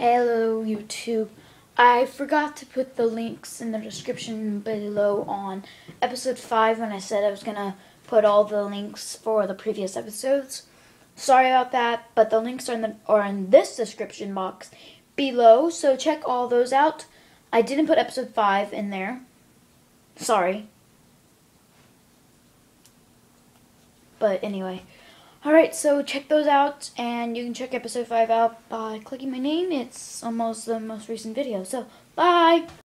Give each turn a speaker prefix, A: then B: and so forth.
A: Hello YouTube. I forgot to put the links in the description below on episode 5 when I said I was going to put all the links for the previous episodes. Sorry about that, but the links are in this description box below, so check all those out. I didn't put episode 5 in there. Sorry. But anyway. Alright, so check those out, and you can check episode 5 out by clicking my name. It's almost the most recent video. So, bye!